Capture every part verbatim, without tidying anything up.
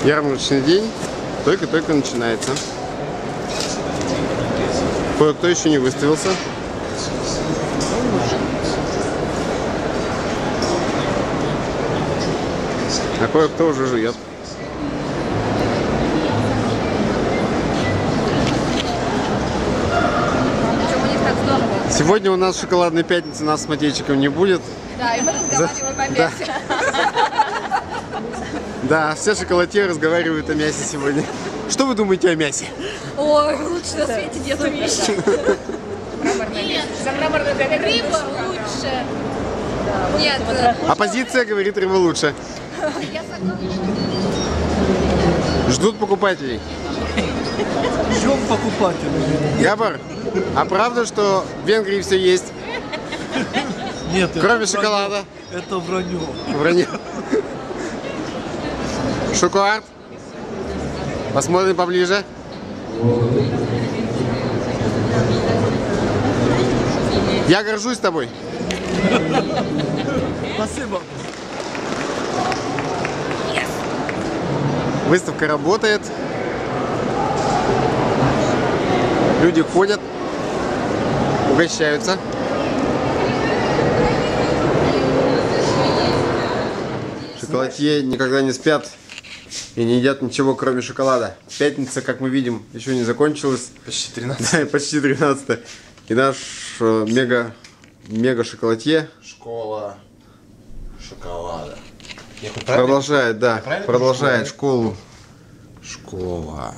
Ярмарочный день только-только начинается. Кое-кто еще не выставился. А кое-кто уже живет. Сегодня у нас шоколадной пятницы, нас с Матейчиком не будет. Да, и мы разговариваем о мясе. Да, все шоколадье разговаривают о мясе сегодня. Что вы думаете о мясе? Ой, лучше на свете нету вещи. Рыба лучше. Нет. Оппозиция говорит, рыба лучше. Ждут покупателей. Ждем покупателей. Габар, а правда, что в Венгрии все есть? Нет, кроме это шоколада. Это вранье. Вранье. Шокоарт. Посмотрим поближе. Я горжусь тобой. Спасибо. Выставка работает. Люди ходят, угощаются. Шоколадье никогда не спят и не едят ничего, кроме шоколада. Пятница, как мы видим, еще не закончилась. Почти тринадцать. Да, почти тринадцать. И наш э, мега, мега шоколадье Школа шоколада. Я продолжает, да, правильно продолжает понимаю? школу. Школа.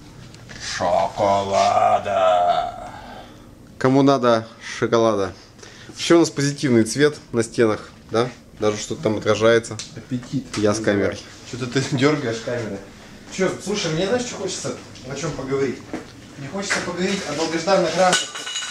Шоколада. Кому надо шоколада. Еще у нас позитивный цвет на стенах, да? Даже что-то там отражается. Аппетит. Я с камерой. Что-то ты дергаешь камеры. Че, слушай, мне знаешь, что хочется? О чем поговорить? Мне хочется поговорить о долгожданных рамках.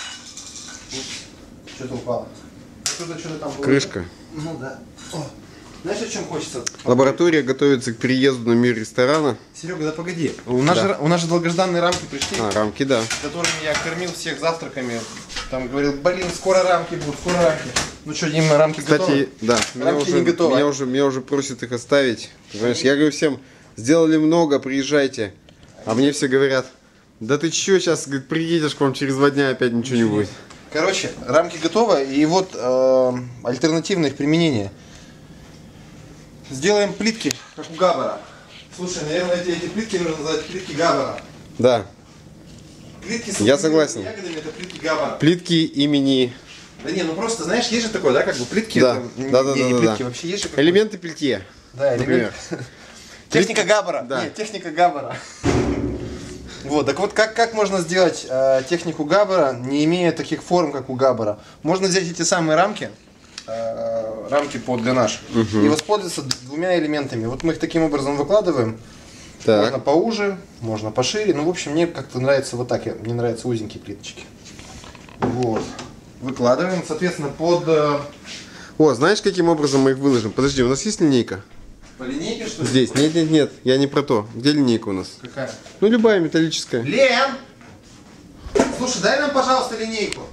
Что-то упало. Что-то что-то там было. Крышка. Ну да. О, знаешь, о чем хочется? Лаборатория готовится к переезду на мир ресторана. Серега, да погоди. У нас, Да. же, у нас же долгожданные рамки пришли, А, рамки, да. которыми я кормил всех завтраками. Там говорил, блин, скоро рамки будут, скоро рамки. Ну что, Дима, рамки Кстати, готовы? да, меня Рамки уже, не готовы. меня, уже, меня уже просят их оставить. Понимаешь, я говорю всем, сделали много, приезжайте. А мне все говорят, да ты че, сейчас говорит, приедешь к вам через два дня, опять ничего не будет. Короче, рамки готовы, и вот э, альтернативное их применение. Сделаем плитки, как у Габбара. Слушай, наверное, эти, эти плитки нужно называть плитки Габбара. Да, Плитки с Я согласен. ягодами — это плитки Габбара. плитки имени... Да не, ну просто, знаешь, есть же такое, да, как бы плитки. Да, это, да, да, не, да, не да, плитки, да. вообще есть же какой-то- Элементы пельтье. Да, например. элемент. Техника Габбара. Да. Нет, техника Габбара. Вот, так вот, как, как можно сделать э, технику Габбара, не имея таких форм, как у Габбара? Можно взять эти самые рамки, э, рамки под ганаш, и воспользоваться двумя элементами. Вот мы их таким образом выкладываем. Так. Можно поуже, можно пошире. Ну, в общем, мне как-то нравится вот так. Мне нравятся узенькие плиточки. Вот. Выкладываем, соответственно, под... э, О, знаешь, каким образом мы их выложим? Подожди, у нас есть линейка? по линейке, что ли? Здесь. Нет, нет, нет, я не про то. Где линейка у нас? Какая? Ну, любая металлическая. Лен! Слушай, дай нам, пожалуйста, линейку.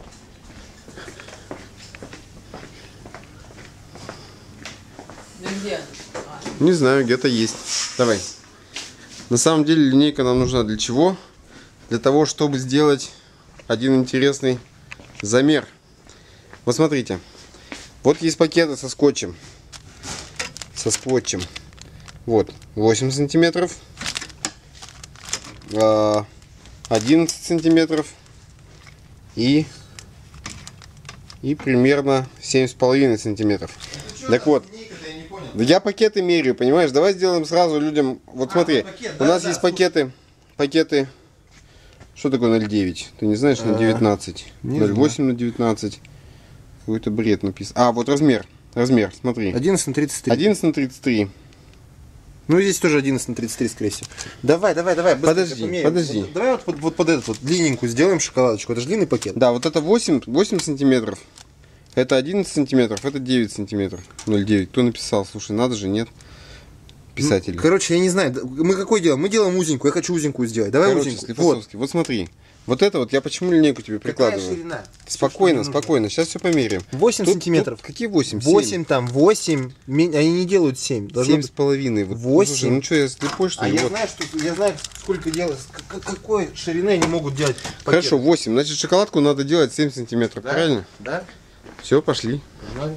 Где? Не знаю, где-то есть. Давай. На самом деле линейка нам нужна для чего? Для того, чтобы сделать один интересный замер. Вот смотрите. Вот есть пакеты со скотчем. Со скотчем. Вот. восемь сантиметров. одиннадцать сантиметров. И, и примерно семь с половиной сантиметров. Так вот. Я не понял. Да я пакеты меряю, понимаешь? Давай сделаем сразу людям. Вот А, смотри, ну, пакет, у да, нас да, есть слушай. пакеты. Пакеты. Что такое ноль девять? Ты не знаешь, на девятнадцать. не ноль восемь на девятнадцать. Какой-то бред написан. А, вот размер. Размер, смотри. одиннадцать на тридцать три. одиннадцать на тридцать три. Ну, здесь тоже одиннадцать на тридцать три, скорее всего. Давай, давай, давай. быстренько Подожди, померяем. подожди. Вот, давай вот, под- вот под этот вот длинненькую сделаем шоколадочку. Это же длинный пакет. Да, вот это восемь, восемь сантиметров. Это одиннадцать сантиметров, это девять сантиметров. ноль девять. Кто написал? Слушай, надо же, нет? Писатели. Короче, я не знаю. Мы какой делаем? Мы делаем узенькую. Я хочу узенькую сделать. Давай Короче, узенькую. Вот. Склифосовский, вот смотри. Вот это вот, я почему линейку тебе Какая прикладываю? ширина? Спокойно, спокойно, сейчас все померяем. восемь Тут- сантиметров. тут какие восемь? восемь там, восемь. Ми- Они не делают семь. Должно Семь быть- с половиной. Вот, восемь. слушай, ну что, я слепой, что А ли? я Вот. знаю, что я знаю, сколько делать, к- к- какой ширины они могут делать. пакет. Хорошо, восемь. Значит, шоколадку надо делать семь сантиметров, Да? правильно? Да? Все, пошли. Погнали.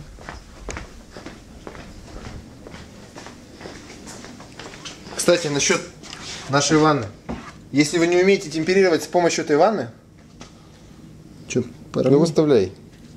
Кстати, насчет нашей ванны. Если вы не умеете темперировать с помощью этой ванны, что, Ну, выставляй.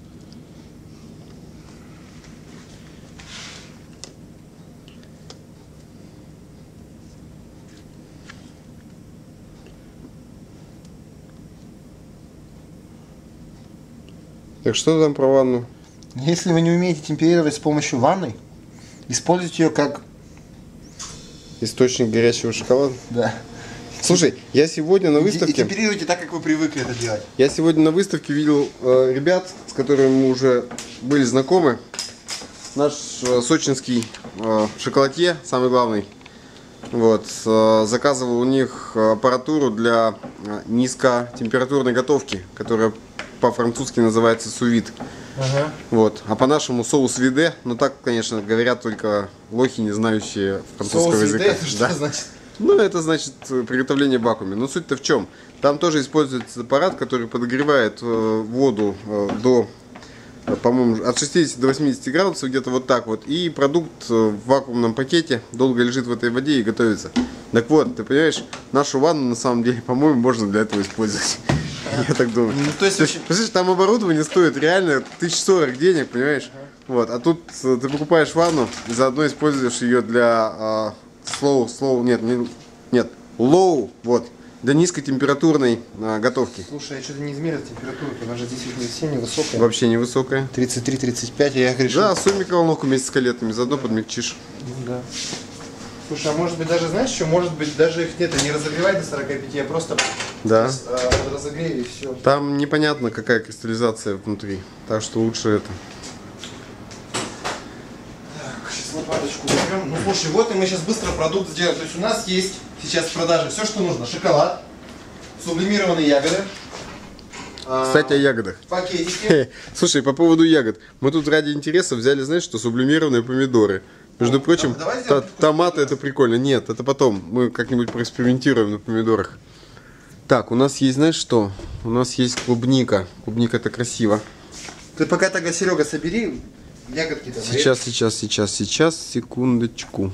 Так что там про ванну? если вы не умеете темперировать с помощью ванны, используйте ее как... Источник горячего шоколада. Да. Слушай, я сегодня на И выставке... темперируйте так, как вы привыкли это делать. Я сегодня на выставке видел э, ребят, с которыми мы уже были знакомы. Наш э, сочинский э, шоколадье, самый главный, вот, э, заказывал у них аппаратуру для э, низкотемпературной готовки, которая по-французски называется сувид. Ага. Вот. А по-нашему соус виде, но так, конечно, говорят только лохи, не знающие французского Соус языка. виде, это что Да. значит? Ну, это значит э, приготовление в вакууме. Но суть-то в чем? Там тоже используется аппарат, который подогревает э, воду э, до, э, по-моему, от шестидесяти до восьмидесяти градусов, где-то вот так вот. И продукт э, в вакуумном пакете долго лежит в этой воде и готовится. Так вот, ты понимаешь, нашу ванну на самом деле, по-моему, можно для этого использовать. Я так думаю. Ну, то есть, Ты- Представляешь, там оборудование стоит реально тысяч сорок денег, понимаешь? Вот, а тут э, ты покупаешь ванну и заодно используешь ее для э, slow, slow, нет, не, нет, low, вот, для низкотемпературной э, готовки. Слушай, я что-то не измерил температуру, она же действительно совсем невысокая. Вообще невысокая. тридцать три тридцать пять, я решил. Да, сунь микроволновку вместе с колетами, заодно подмягчишь. Ну да. Слушай, а может быть даже, знаешь что, может быть даже их нет, не разогревать до сорока пяти, а просто Да. э, разогрей и все. Там непонятно, какая кристаллизация внутри, так что лучше это. Так, сейчас лопаточку уберем. Ну слушай, вот и мы сейчас быстро продукт сделаем. То есть у нас есть сейчас в продаже все, что нужно. Шоколад, сублимированные ягоды. а, Кстати, о ягодах. Пакетики. Слушай, по поводу ягод. Мы тут ради интереса взяли, знаешь, что сублимированные помидоры. Между прочим, давай та- сделаем вкус томаты это прикольно. Нет, это потом. Мы как-нибудь проэкспериментируем на помидорах. Так, у нас есть, знаешь что? У нас есть клубника. Клубника это красиво. Ты пока тогда, Серега, собери ягодки-то. Сейчас, сейчас, сейчас, сейчас, секундочку.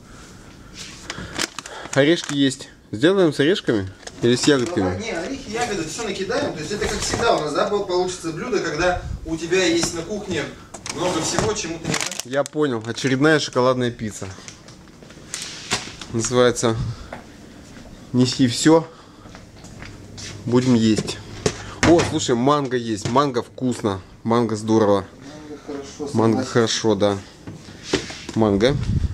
Орешки есть. Сделаем с орешками или с ягодками? Не, орехи, ягоды, все накидаем. То есть это как всегда у нас, да, получится блюдо, когда у тебя есть на кухне много всего, чему ты не знаешь. Я понял. Очередная шоколадная пицца. Называется «Неси все, будем есть». О, слушай, манго есть. Манго вкусно. Манго здорово. Хорошо, Манго согласен. хорошо, да. Манго.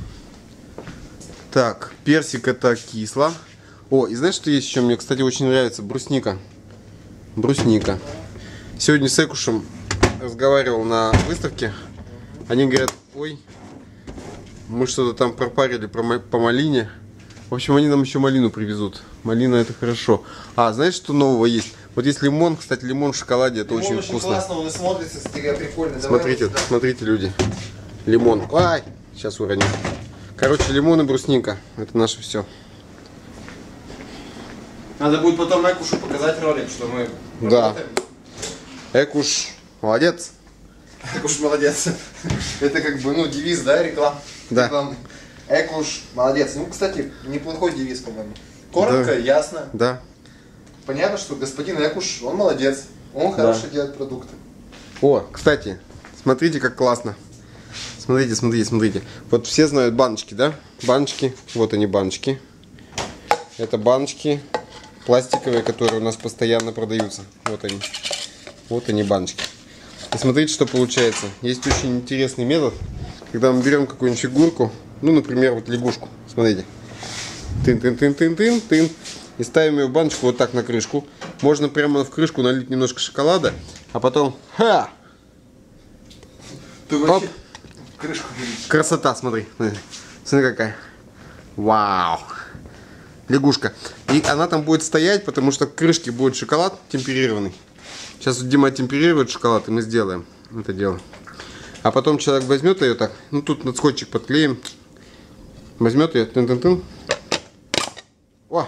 Так, персик это кисло. О, и знаешь, что есть еще? Мне, кстати, очень нравится брусника. Брусника. Сегодня с Экушем разговаривал на выставке. Они говорят, ой, мы что-то там пропарили про ма- по малине. В общем, они нам еще малину привезут. Малина это хорошо. А, знаешь, что нового есть? Вот есть лимон, кстати, лимон в шоколаде, это Лимон очень очень вкусно. классно, он и смотрится, смотри, прикольно. Давай Смотрите, вот сюда. смотрите, люди. Лимон. Ай, сейчас уроню. Короче, лимон и брусника. Это наше все. Надо будет потом Экушу показать ролик, что мы Да. работаем. Экуш, молодец. Экуш молодец. Это как бы, ну, девиз, да, реклам. Да. Рекламный. Экуш молодец. Ну, кстати, неплохой девиз, по-моему. Коротко, Да. ясно. Да. Понятно, что господин Экуш, он молодец. Он Да. хорошо делает продукты. О, кстати, смотрите, как классно. Смотрите, смотрите, смотрите. Вот все знают баночки, да? Баночки. Вот они, баночки. Это баночки пластиковые, которые у нас постоянно продаются. Вот они. Вот они, баночки. И смотрите, что получается. Есть очень интересный метод, когда мы берем какую-нибудь фигурку, ну, например, вот лягушку. Смотрите. Тын-тын-тын-тын-тын-тын. И ставим ее в баночку вот так на крышку. Можно прямо в крышку налить немножко шоколада, а потом ха! Ты вообще крышку берешь. Красота, смотри. Смотри, смотри какая. Вау. лягушка. И она там будет стоять, потому что к крышке будет шоколад темперированный. Сейчас вот Дима темперирует шоколад, и мы сделаем это дело. А потом человек возьмет ее так, ну тут на скотчик подклеим. Возьмет ее, тын-тын-тын. О!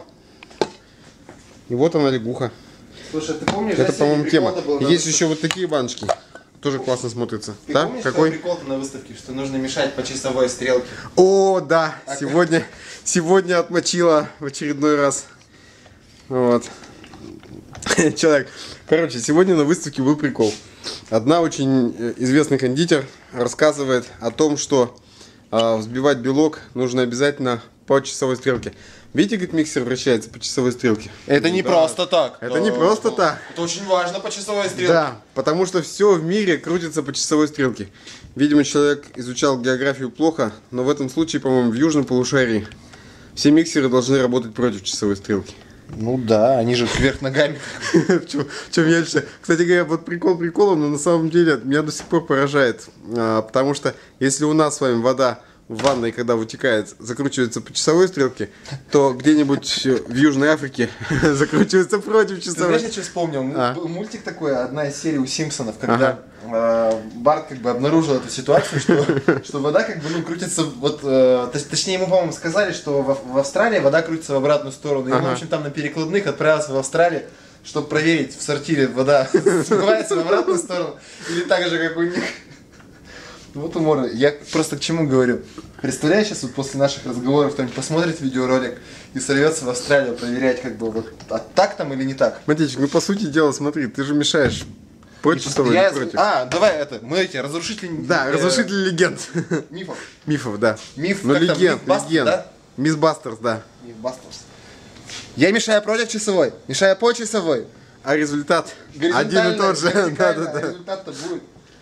И вот она лягуха. Слушай, ты помнишь, Это, по-моему, тема. Был И есть еще вот такие баночки. Тоже классно смотрится. Ты да? помнишь, Какой? прикол на выставке, что нужно мешать по часовой стрелке? О, да. Сегодня, сегодня отмочила в очередной раз. Вот. Человек. Короче, сегодня на выставке был прикол. Одна очень известный кондитер рассказывает о том, что э, взбивать белок нужно обязательно по часовой стрелке. Видите, как миксер вращается по часовой стрелке? Это не Да. просто так. Это не просто так. Это очень важно по часовой стрелке. Да, потому что все в мире крутится по часовой стрелке. Видимо, человек изучал географию плохо, но в этом случае, по-моему, в южном полушарии все миксеры должны работать против часовой стрелки. Ну да, они же вверх ногами. Чем я лично... Кстати говоря, вот прикол приколом, но на самом деле меня до сих пор поражает. А, потому что если у нас с вами вода в ванной, когда вытекает, закручивается по часовой стрелке, то где-нибудь в Южной Африке закручивается против Ты часовой. знаешь, я что вспомнил? А. Был мультик такой, одна из серий у Симпсонов, когда э, Барт как бы обнаружил эту ситуацию, что, что вода как бы ну, крутится, вот, э, точ- точнее ему, по-моему, сказали, что в, в Австралии вода крутится в обратную сторону. И он, Ага. в общем, там на перекладных отправился в Австралию, чтобы проверить в сортире, вода смывается в обратную сторону или так же, как у них. Вот умор. Я просто к чему говорю. Представляешь, сейчас вот после наших разговоров кто-нибудь посмотрит видеоролик и сорвется в Австралию проверять, как бы вот а так там или не так. Матечек, ну по сути дела, смотри, ты же мешаешь против часовой Я- или против. А, давай это, мы эти разрушители Да, э, разрушители легенд. мифов. Мифов, да. Миф, ну, как там, легенд, Мифбастер, легенд. да? Мифбастерс, да. Мифбастерс. Я мешаю против часовой, мешаю по часовой. А результат один и Горизонтально, тот же. Да, вертикально, да, а да. результат-то будет.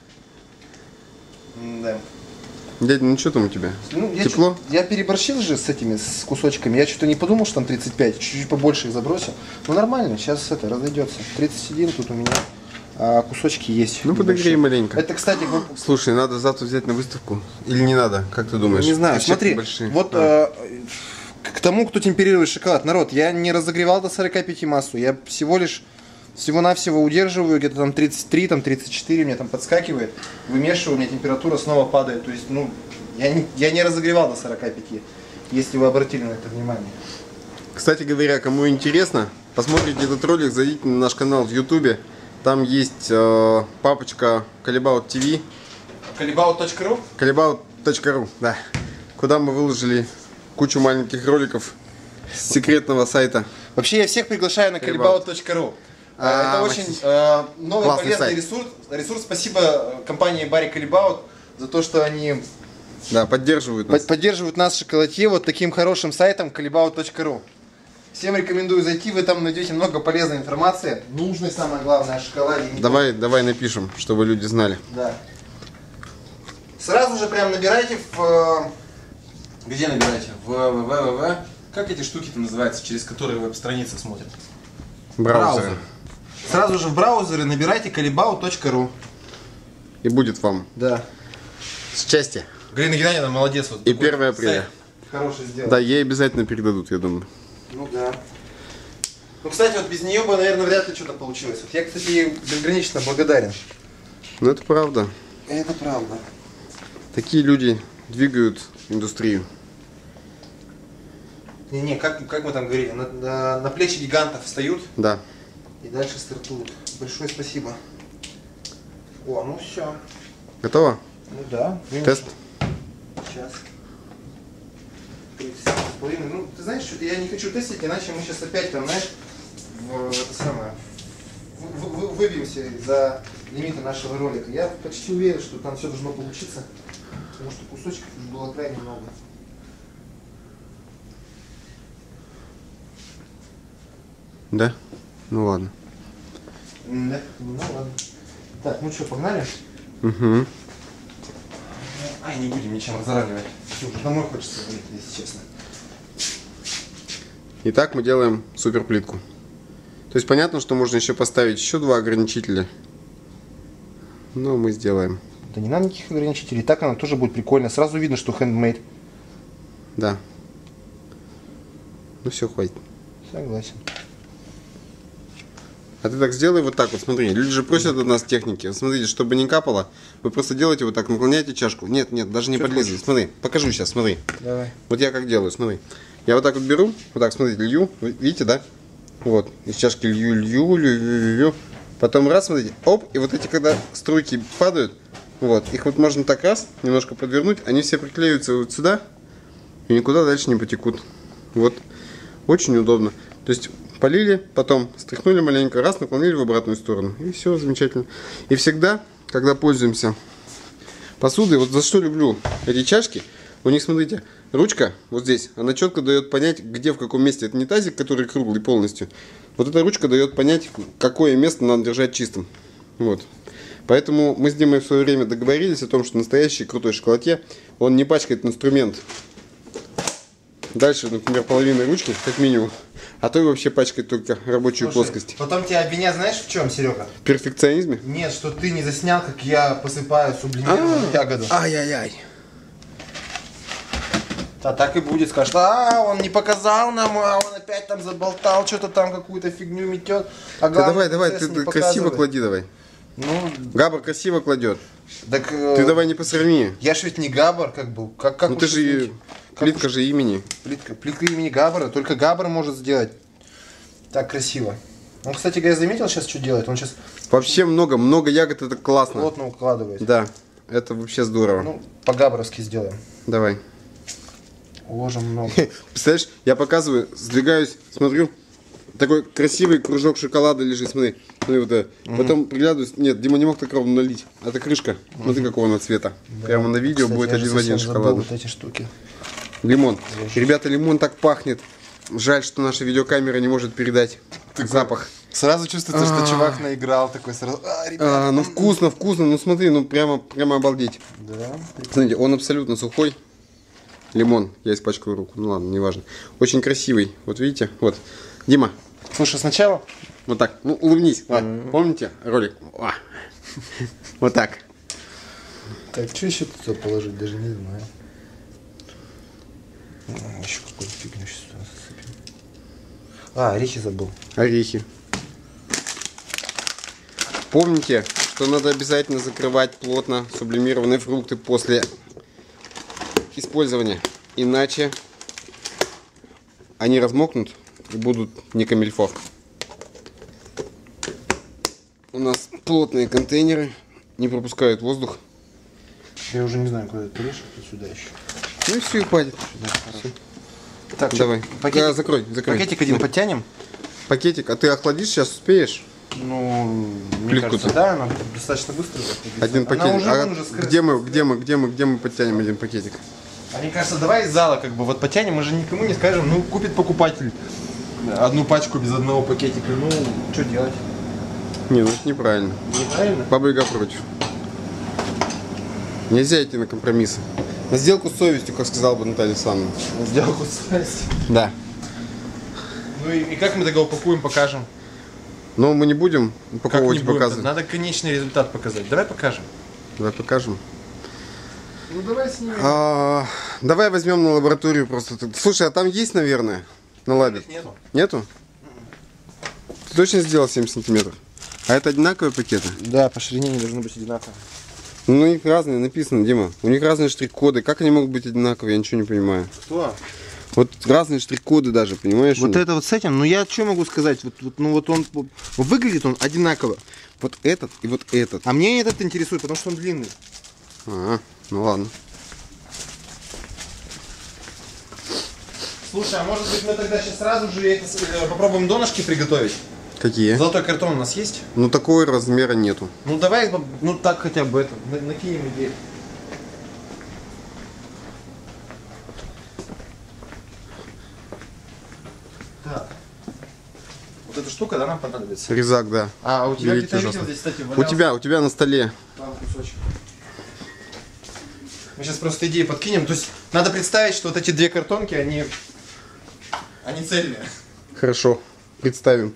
Да. Дядя, ну что там у тебя? Ну, я Тепло? чё- я переборщил же с этими, с кусочками. Я что-то не подумал, что там тридцать пять, чуть-чуть побольше их забросил. Ну нормально, сейчас это разойдется. тридцать один тут у меня, а кусочки есть. Ну подогрей небольшие. маленько. Это, кстати, вы- Слушай, надо завтра взять на выставку. Или не надо? Как ты думаешь? не знаю. Ковчеги Смотри, большие. вот А. э, к тому, кто темперирует шоколад, народ, я не разогревал до сорока пяти массу. Я всего лишь всего-навсего удерживаю, где-то там тридцать три, там тридцать четыре, у меня там подскакивает, вымешиваю, у меня температура снова падает. То есть, ну, я не, я не разогревал до сорока пяти, если вы обратили на это внимание. Кстати говоря, кому интересно, посмотрите этот ролик, зайдите на наш канал в Ютубе. Там есть э, папочка Колебаут ТВ, колебаут точка ру? колебаут точка ру, да, куда мы выложили кучу маленьких роликов с секретного сайта. Вообще я всех приглашаю на колебаут точка ру. А, Это очень э, новый классный полезный сайт. ресурс. Ресурс. Спасибо компании Барри Колебаут за то, что они Да, поддерживают нас. под- поддерживают нас в шоколадье вот таким хорошим сайтом колебаут точка ру. Всем рекомендую зайти, вы там найдете много полезной информации, нужной, самое главное, о шоколаде. и не Давай, давай напишем, чтобы люди знали. Да. Сразу же прям набирайте в... э, Где набирайте? В www. Как эти штуки-то называются, через которые веб-страницы смотрят? Браузеры. Браузер. Сразу же в браузере набирайте колебаут точка ру. И будет вам Да. счастье. Галина Геннадьевна молодец. Вот И такой первое апреля. сайт Хороший сделал. Да, ей обязательно передадут, я думаю. Ну да. Ну, кстати, вот без нее бы, наверное, вряд ли что-то получилось. Вот я, кстати, ей безгранично благодарен. Но это правда. Это правда. Такие люди двигают индустрию. Не-не, как, как мы там говорили, на, на, на плечи гигантов встают Да. и дальше стартуют. Большое спасибо. О, ну все. Готово? Ну да. Тест? Сейчас. тридцать с половиной. Ну, ты знаешь, что я не хочу тестить, иначе мы сейчас опять там, знаешь, в это самое, вы- вы- выбьемся за лимиты нашего ролика. Я почти уверен, что там все должно получиться, потому что кусочков уже было крайне много. Да? Ну ладно. Да. Ну ладно. Так, ну что, погнали? Угу. Ай, не будем ничем разравнивать. Всё, уже домой хочется говорить, если честно. Итак, мы делаем супер плитку. То есть понятно, что можно еще поставить еще два ограничителя. Но мы сделаем. Да не надо никаких ограничителей. Так она тоже будет прикольно. Сразу видно, что handmade. Да. Ну все, хватит. Согласен. А ты так сделай вот так вот, смотри. Люди же просят от нас техники. Вот смотрите, чтобы не капало, вы просто делаете вот так, наклоняете чашку. Нет, нет, даже не подлизывай. Смотри, покажу сейчас, смотри. Давай. Вот я как делаю, смотри. Я вот так вот беру, вот так, смотрите, лью. Вы видите, да? Вот, из чашки лью, лью, лью, лью, лью. Потом раз, смотрите, оп, и вот эти, когда струйки падают, вот, их вот можно так раз, немножко подвернуть, они все приклеиваются вот сюда и никуда дальше не потекут. Вот, очень удобно. То есть полили, потом стряхнули маленько, раз, наклонили в обратную сторону. И все, замечательно. И всегда, когда пользуемся посудой, вот за что люблю эти чашки, у них, смотрите, ручка вот здесь, она четко дает понять, где, в каком месте. Это не тазик, который круглый полностью. Вот эта ручка дает понять, какое место надо держать чистым. Вот. Поэтому мы с Димой в свое время договорились о том, что настоящий крутой шоколадье, он не пачкает инструмент. Дальше, например, половина ручки, как минимум. А то и вообще пачкает только рабочую Слушай, плоскость. Потом тебя обвинят, знаешь, в чем, Серега? В перфекционизме? Нет, что ты не заснял, как я посыпаю сублимированную ягоду. Ай-яй-яй. А так и будет, скажет, а он не показал нам, а он опять там заболтал, что-то там какую-то фигню метет. А Ты главный давай, давай, процесс ты не красиво показывает. клади давай. Ну, Габр красиво кладет. так... э, Ты давай не посрами. Я ж ведь не Габр, как бы. Как, как Ну уж ты же, извините. Как плитка уж- же имени. Плитка, плитка имени Габбара, только Габбар может сделать так красиво. Он, кстати говоря, заметил сейчас, что делает? Он сейчас Вообще много, много ягод, это классно. плотно укладывает. Да, это вообще здорово. Ну, по-габбаровски сделаем. Давай. Уложим много. Представляешь, я показываю, сдвигаюсь, смотрю, такой красивый кружок шоколада лежит, смотри. смотри вот это. Потом приглядываюсь, нет, Дима не мог так ровно налить. Это крышка, смотри какого она цвета. Прямо на видео Кстати, будет я же один в один совсем забыл шоколад. вот эти штуки. Лимон. Ребята, лимон так пахнет. Жаль, что наша видеокамера не может передать запах. Сразу чувствуется, что чувак наиграл такой сразу. А, ребята. А, ну вкусно, вкусно, ну смотри, ну прямо, прямо обалдеть. Да. Смотрите, он абсолютно сухой. Лимон, я испачкаю руку, ну ладно, неважно. Очень красивый, вот видите, вот. Дима, Слушай, сначала вот так, ну улыбнись, ладно. Помните ролик? О. Вот так. Так, что еще туда положить, даже не знаю. А, еще какую-то фигню сейчас туда засыпем. А, орехи забыл. Орехи. Помните, что надо обязательно закрывать плотно сублимированные фрукты после использования. Иначе они размокнут и будут не камильфо. У нас плотные контейнеры, не пропускают воздух. Я уже не знаю, куда это режешь, сюда еще. Ну и все, и хватит. Так, Давай. что, пакетик, Да, закрой, закрой. пакетик один Да. подтянем. Пакетик, а ты охладишь сейчас, успеешь? Ну, мне Плитку-то. кажется, да, она достаточно быстро заходит. Один Она пакетик. уже, А вон уже скрыта. где мы, где мы, где мы, где мы подтянем один пакетик? А мне кажется, давай из зала как бы вот потянем, мы же никому не скажем, ну купит покупатель одну пачку без одного пакетика, ну что делать? Не, ну это неправильно. Неправильно? Баба Яга против. Нельзя идти на компромиссы. На сделку с совестью, как сказала бы Наталья Александровна. Сделку с совестью. Да. Ну и, и как мы тогда упакуем, покажем? Но мы не будем Как упаковывать не и будем? показывать. Надо конечный результат показать. Давай покажем. Давай покажем. Ну давай снимем. А, давай возьмем на лабораторию просто. Слушай, а там есть, наверное, на лабе? Нету. Нету? Ты точно сделал семь сантиметров? А это одинаковые пакеты? Да, по ширине не должно быть одинаково. Ну, у них разные написано, Дима. У них разные штрих-коды. Как они могут быть одинаковые? Я ничего не понимаю. Кто? Вот разные штрих-коды даже, понимаешь? Вот у них? это вот с этим, ну я что могу сказать? Вот, вот, ну вот он, вот, выглядит он одинаково. Вот этот и вот этот. А мне этот интересует, потому что он длинный. А, ну ладно. Слушай, а может быть мы тогда сейчас сразу же это, э, попробуем донышки приготовить? Какие? Золотой картон у нас есть? Ну, такого размера нету. Ну давай, ну так хотя бы это, на- накинем идею. Так. Вот эта штука, да, нам понадобится? Резак, да. А, у тебя Великий где-то видел ужасно. здесь, кстати, У валялся тебя, у тебя на столе. там кусочек. Мы сейчас просто идеи подкинем. То есть надо представить, что вот эти две картонки, они, они цельные. Хорошо, представим.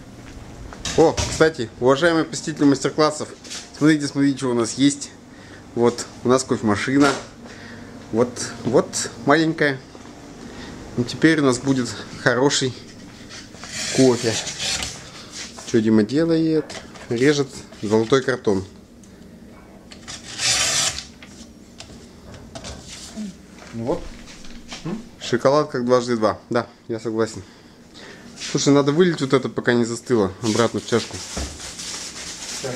О, кстати, уважаемые посетители мастер-классов, смотрите, смотрите, что у нас есть. Вот у нас кофемашина. Вот, вот маленькая. И теперь у нас будет хороший кофе. Что Дима делает? Режет золотой картон. Вот. Шоколад как дважды два. Да, я согласен. Слушай, надо вылить вот это, пока не застыло, обратно в чашку. Так.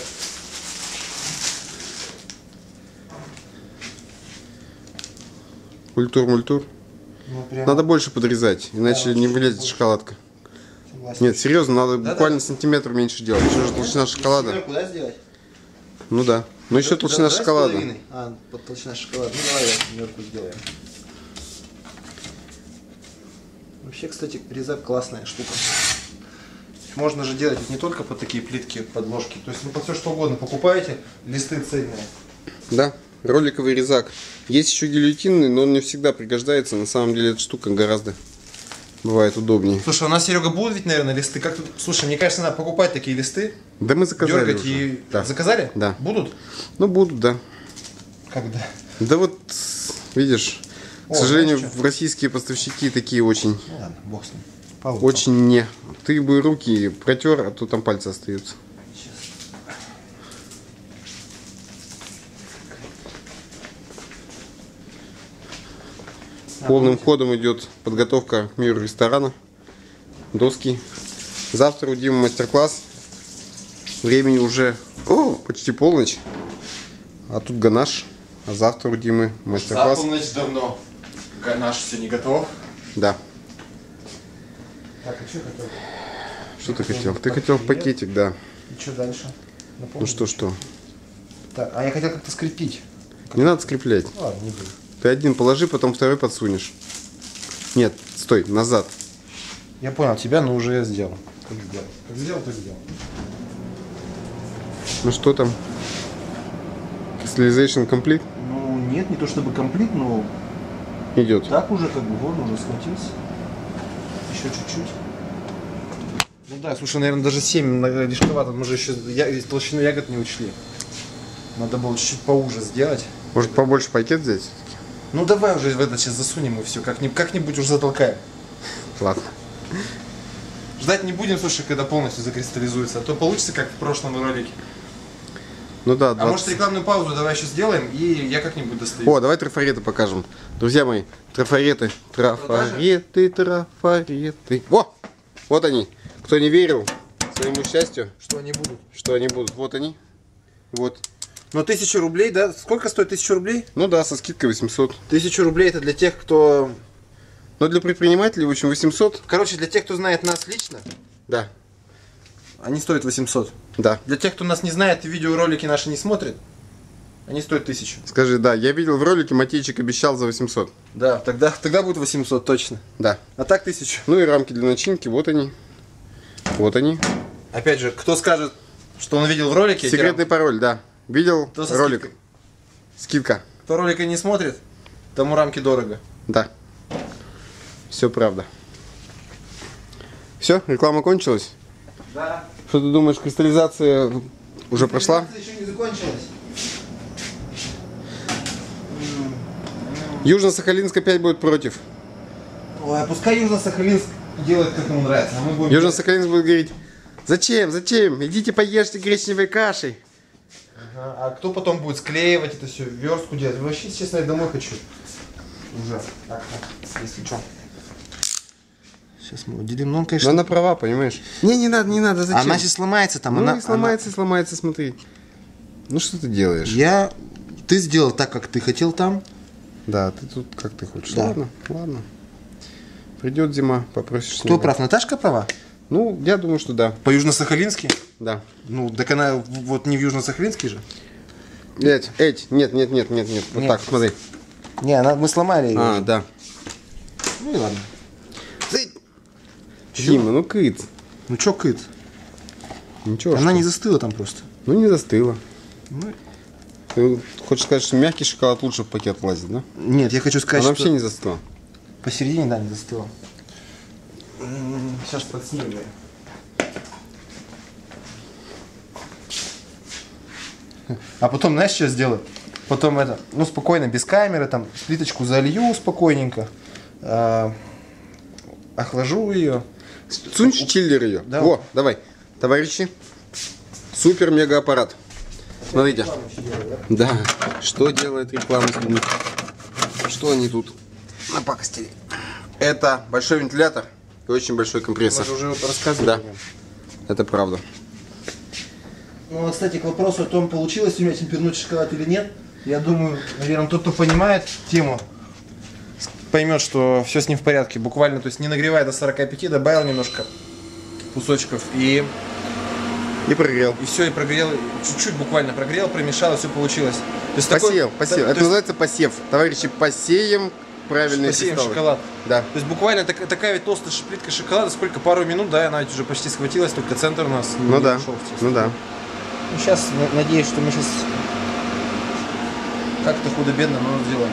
Культур-мультур. Ну, прям Надо больше подрезать, иначе Да, не чуть вылезет больше. шоколадка. согласен. Нет, серьезно, надо Да-да. буквально сантиметр меньше делать. Еще же толщина шоколада. Семерку, да, сделать? Ну да. Но еще Да- толщина да- давай с шоколада. половиной. А, под толщина шоколада. Ну давай семерку сделаем. Вообще, кстати, резак классная штука. Можно же делать не только под такие плитки, подложки. То есть вы под все что угодно покупаете, листы цельные. Да, роликовый резак. Есть еще гильотинный, но он не всегда пригождается. На самом деле эта штука гораздо бывает удобнее. Слушай, у нас, Серега, будут ведь, наверное, листы? Как тут? Слушай, мне кажется, надо покупать такие листы, Да мы заказали дергать уже. и... Да. Заказали? Да. Будут? Ну будут, да. Когда? Да вот, видишь, О, к сожалению, знаешь что? в российские поставщики такие очень, Ну ладно, бог с ним. Получится. очень не. Ты бы руки протер, а то там пальцы остаются. Полным ходом идет подготовка к миру ресторана. Доски. Завтра у Димы мастер-класс. Времени уже о, почти полночь. А тут ганаш. А завтра у Димы мастер-класс. полночь давно. Наш все не готов. Да. Так, а что хотел? Что ты хотел? Ты хотел в пакетик, да. И что дальше? Напомни. Ну что, что? Так, а я хотел как-то скрепить. Не надо скреплять. Ну, ладно, не буду. Ты один положи, потом второй подсунешь. Нет, стой, назад. Я понял тебя, но уже я сделал. Как сделал? Как сделал, так сделал. Ну что там? Crystallization complete? Ну, нет, не то чтобы комплит, но Идет. так уже как бы вон уже схватился. Еще чуть-чуть. Ну да, слушай, наверное, даже семь лишковато. Мы же еще я, толщину ягод не учли. Надо было чуть-чуть поуже сделать. Может побольше пакет взять? Ну давай уже в это сейчас засунем и все. Как-нибудь, как-нибудь уже затолкаем. Ладно. Ждать не будем, слушай, когда полностью закристаллизуется. А то получится, как в прошлом ролике. Ну да, А двадцать. может рекламную паузу давай еще сделаем, и я как-нибудь достаю. О, давай трафареты покажем. Друзья мои, трафареты. Трафареты, трафареты. О! Вот они. Кто не верил своему счастью, Что они будут? что они будут. Вот они. Вот. Ну, тысяча рублей, да? Сколько стоит тысяча рублей? Ну да, со скидкой восемьсот. Тысяча рублей это для тех, кто... Но для предпринимателей, в общем, восемьсот. Короче, для тех, кто знает нас лично, Да. они стоят восемьсот. Да. Для тех, кто нас не знает и видеоролики наши не смотрит, они стоят тысячу. Скажи, да, я видел в ролике, Матейчик обещал за восемьсот. Да, тогда, тогда будет восемьсот, точно. Да. А так тысячу. Ну и рамки для начинки, вот они. Вот они. Опять же, кто скажет, что он видел в ролике, Секретный пароль, да. Видел кто со ролик? скидкой. Скидка. Кто ролика не смотрит, тому рамки дорого. Да. Все правда. Все, реклама кончилась. Да. Что ты думаешь, кристаллизация уже прошла? Еще не закончилась. Южно-Сахалинск опять будет против. Ой, а пускай Южно-Сахалинск делает, как ему нравится. А мы будем... Южно-Сахалинск будет говорить: зачем, зачем? Идите поешьте гречневой кашей. Ага. А кто потом будет склеивать это все, верстку делать? Вообще, честно, я домой хочу. Уже. Так, так, если что. Сейчас мы уделим. Ну, он, Но конечно... она права, понимаешь? Не, не надо, не надо, зачем? Она сейчас сломается там. Ну она, и сломается, и сломается, смотри. Ну что ты делаешь? она- Я... Ты сделал так, как ты хотел там. Да, ты тут как ты хочешь. Да. Ладно, ладно. Придет зима, попросишь Кто снега. прав? Наташка права? Ну, я думаю, что да. По Южно-Сахалински? Да. Ну, так она вот не в Южно-Сахалинске же. Эть, эть, нет, нет, нет, нет, нет. Вот Нет. так, смотри. Не, она, мы сломали ее. А, да. Ну и ладно. Дима, ну кыт. Ну чё кыт? Ничего. Она что? не застыла там просто. Ну не застыла. Ну, Ты хочешь сказать, что мягкий шоколад лучше в пакет влазит, да? нет, я хочу сказать, Она что вообще не застыла. посередине, да, не застыла. Сейчас подснимем. А потом, знаешь, что сделаю? Потом это, ну спокойно, без камеры, там плиточку залью спокойненько, э, охлажу ее. Сунь чиллер ее. Да. Во, давай, товарищи. Супер мега аппарат. Смотрите. Да. Что делает реклама с людьми? Что они тут напакостили? Это большой вентилятор и очень большой компрессор. Мы же уже вот рассказывали. Да. Это правда. Ну, кстати, к вопросу о том, получилось у меня темпернуть шоколад или нет, я думаю, наверное, тот, кто понимает тему, поймет, что все с ним в порядке. Буквально, то есть не нагревая до сорока пяти, добавил немножко кусочков и, И прогрел. и все, и прогрел, чуть-чуть буквально прогрел, промешал, и все получилось. То есть Посеял, такой- посеял. то Это есть называется посев. Товарищи, посеем правильные посеем кристаллы. шоколад. Да. То есть буквально так- такая ведь толстая ш- плитка шоколада, сколько, пару минут, да, она ведь уже почти схватилась, только центр у нас не Ну да. ушел, Ну да. Ну, сейчас, надеюсь, что мы сейчас как-то худо-бедно, но сделаем.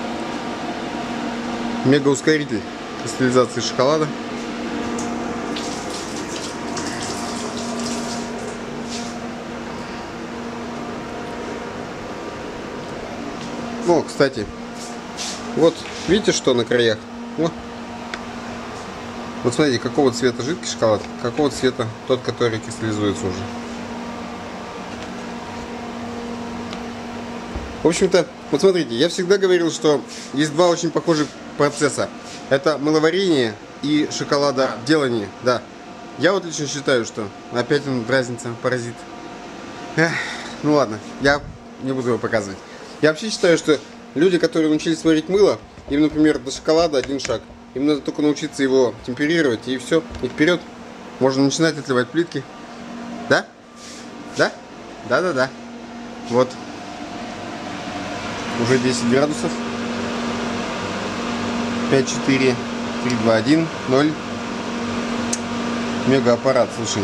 Мега ускоритель кристаллизации шоколада. О, кстати, вот видите, что на краях? Вот. Вот смотрите, какого цвета жидкий шоколад, какого цвета тот, который кристаллизуется уже. В общем-то, вот смотрите, я всегда говорил, что есть два очень похожих процесса. Это мыловарение и шоколадоделание. Да. Я вот лично считаю, что опять он разница, паразит. Эх, ну ладно, я не буду его показывать. Я вообще считаю, что люди, которые научились варить мыло, им, например, до шоколада один шаг. Им надо только научиться его темперировать, и все, и вперед. Можно начинать отливать плитки. Да? Да? Да-да-да. Вот. Уже десять градусов. пять, четыре, три, два, один, ноль. Мега аппарат, слушай.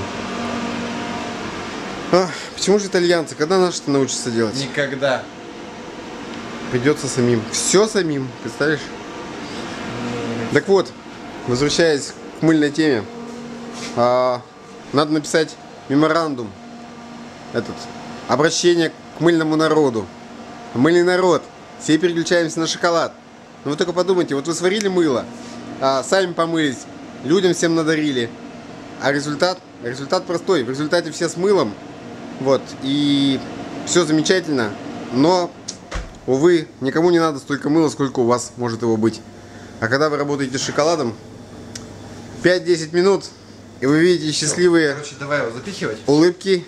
А, почему же итальянцы? Когда наши-то научатся делать? Никогда. Придется самим. Все самим, представляешь? Так вот, возвращаясь к мыльной теме, а, надо написать меморандум, этот, обращение к мыльному народу. Мыльный народ, все переключаемся на шоколад. Но вы только подумайте, вот вы сварили мыло, а, сами помылись, людям всем надарили, а результат, результат простой. В результате все с мылом, вот, и все замечательно, но, увы, никому не надо столько мыла, сколько у вас может его быть. А когда вы работаете с шоколадом, пять-десять минут, и вы видите счастливые Короче, давай его запихивать. улыбки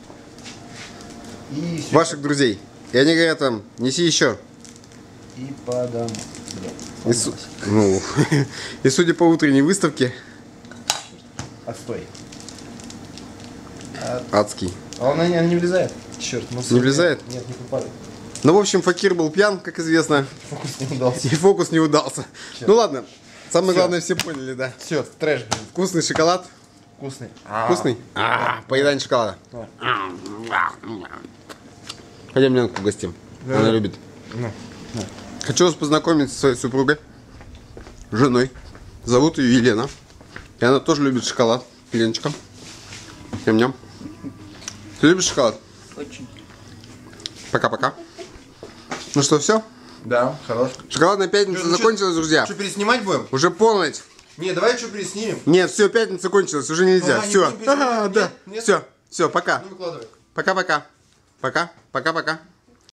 И всё. ваших друзей. И они говорят вам, неси еще. И подам. И, су- ну, и судя по утренней выставке, Отстой. адский. А он не, не влезает? Черт, ну Не влезает? Нет, не попадает. Ну, в общем, Факир был пьян, как известно, Фокус не удался. и фокус не удался. Ну ладно, самое Всё. главное, все поняли, да. Все, трэш, блин. Вкусный шоколад. Вкусный. Вкусный? А, поедание шоколада. А. Пойдем Ленку угостим. Да. Она любит. Ну, Хочу вас познакомить со своей супругой, женой. Зовут ее Елена. И она тоже любит шоколад. Леночка. Ням-ням. Ты любишь шоколад? Очень. Пока-пока. Ну что, все? да, хорош. Шоколадная пятница Ну, чё- закончилась, друзья. Что, переснимать будем? Уже полночь. Не, давай что переснимем. Нет, все, пятница кончилась, уже нельзя. А, не Все. будем переснимать? да. Нет? Нет? Все, все, пока. Ну, выкладывай. Пока-пока. Пока. Пока-пока.